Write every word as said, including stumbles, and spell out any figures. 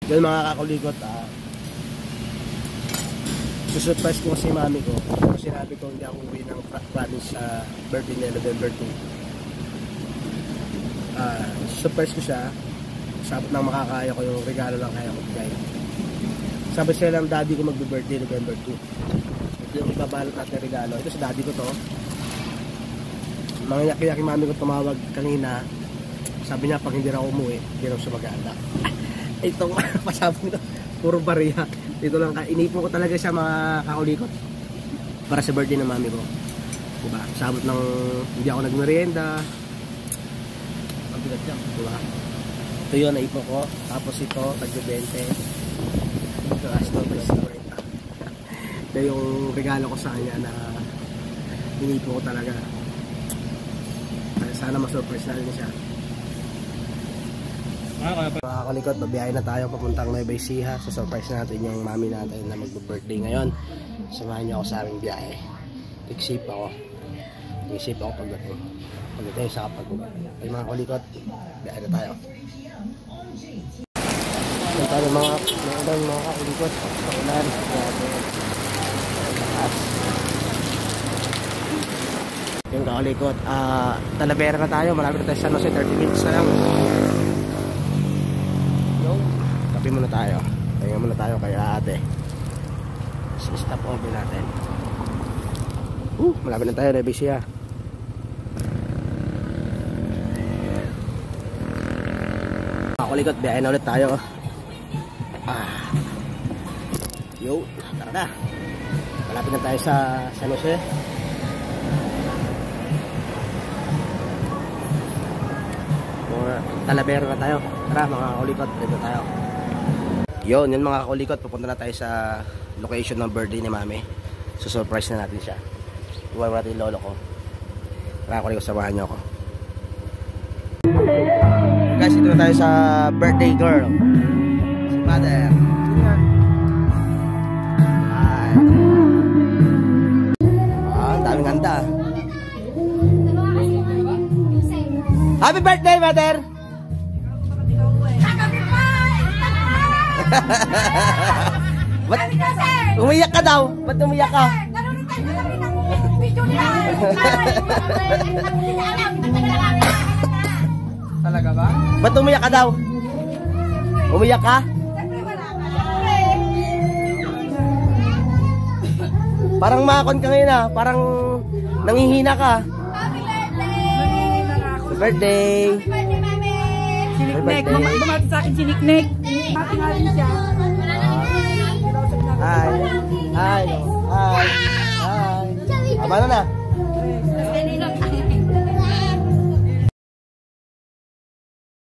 Yun mga kakulikot, ah, susurprise ko si mami ko. Kasi sinabi ko hindi ako uwi ng province sa birthday niya, November two. Ah, surprise ko siya. Sabot nang makakaya ko yung regalo lang kaya ko bigay. Sabi sila ng daddy ko magbe-birthday November two. Ito yung ibabalot natin regalo. Ito sa daddy ko to. Mga yaki-yaki mami ko tumawag kanina. Sabi niya pag hindi na ako umuwi, hindi na ako siya mag-aanda. Itong pasabong ito, puro bariya. Dito lang, inipon ko talaga siya mga kakulikot para sa birthday ng mami ko. Diba? Sabot ng hindi ako nagmerienda. Ang bigat yan. Diba? Ito yun, naipon ko. Tapos ito, tagbe-bente. Ito, asto, tagbe-bente. Ito yung regalo ko sa kanya na inipon ko talaga. Sana ma-surprise natin siya. Mga kalikot, babiyahin na tayo papuntang Nueva Ecija. So surprise natin yung mami natin na mag-birthday ngayon. Samahan niyo ako sa aming biyahe. Tigsip ako. Tigsip ako pagdating. Pagdating sa kapag-ubat. Ay mga kalikot, biyahe na tayo. Ito tayo mga mga mga kalikot. Paulan. Yung kalikot, ah, Talavera na tayo. Malapit na tayo sa San Jose, thirty minutes na lang. Kape muna tayo. Pahinga muna tayo kaya ate. Stop over natin. Uh, malapit na tayo, Nueva Ecija. Kakulikot, biyahe na ulit tayo. Ah. Yo, tara na. Malapit na tayo sa San Jose. Talavera na tayo. Tara mga kakulikot, dito tayo. Yun, yun mga kakulikot, pupunta na tayo sa location ng birthday ni mami. So surprise na natin siya. Iwan natin yung lolo ko. Tara kakulikot, samahan nyo ako. Guys, dito na tayo sa birthday girl. Si mother. Ay. Ah, daming handa. Happy birthday, mother! Ba't umiyak ka daw? Ba't umiyak ka? Talaga ba? Ba't umiyak ka daw? Umiyak ka? Parang makon ka ngayon ah. Parang nangihina ka. Happy birthday! Siniknek, bumati sa akin siniknek. Bumati nga rin siya. Hi. Hi. Hi. Hi. Abano na?